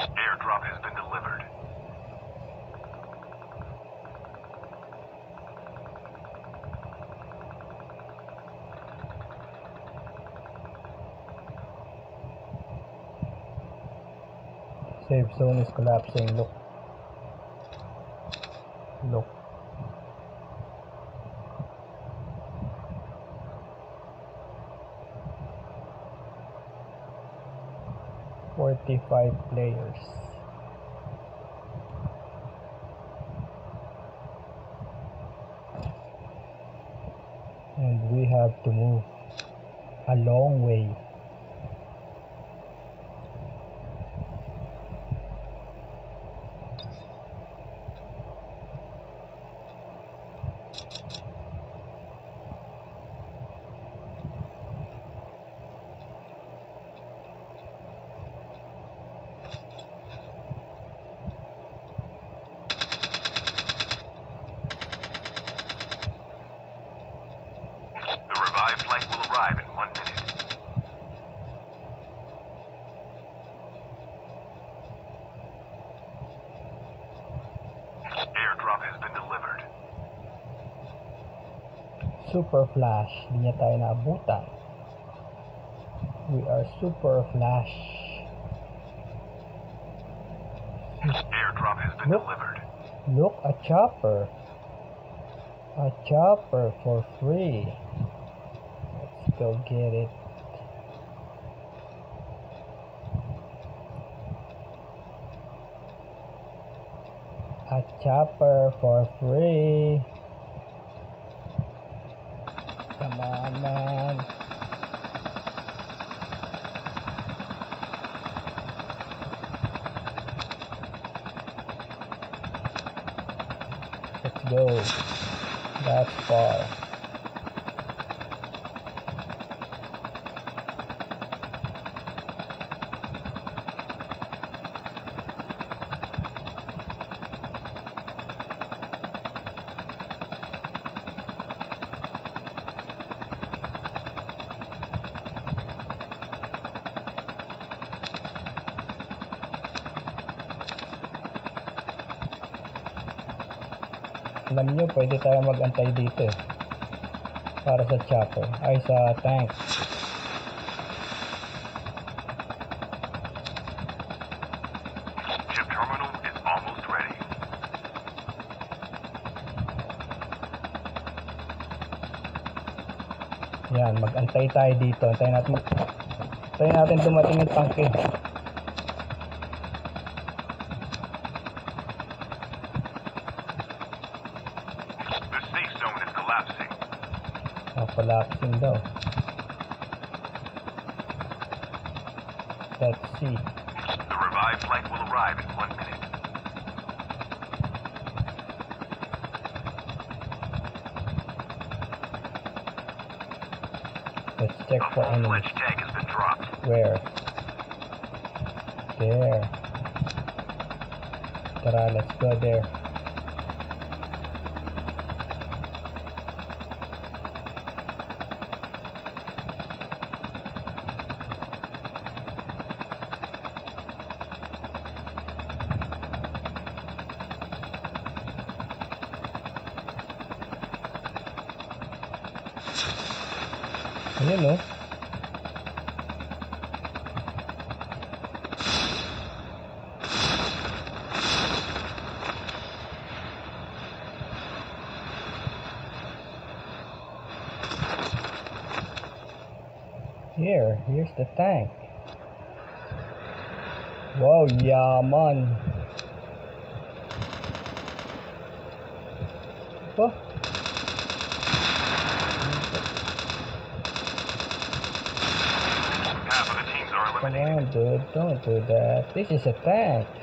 Airdrop has been delivered. Safe zone is collapsing. Look. Look. "45 players. And we have to move a long way. The revived flight will arrive in 1 minute. Airdrop has been delivered. Super Flash. Di niya tayo naabutan. We are Super Flash. Airdrop has been delivered. Look, a chopper. A chopper for free. Let's go get it. A chopper for free. Come on, man. Let's go. That's far. Alam nyo, pwede tayo mag-antay dito eh. Para sa chopper. Ay, sa tank. Chip terminal is almost ready. Yan, mag-antay tayo dito. Antayin natin dumating yung tank eh. The safe zone is collapsing. Collapsing daw. Let's see. The revived flight will arrive in 1 minute. Let's check for A enemies. full-fledged tag has been dropped. Where? There. Tara, let's go there. Ayun oh. Here's the tank. Wow, yaman. Oh. Half of the teams are Come eliminated. on, dude. Don't do that. This is a tank.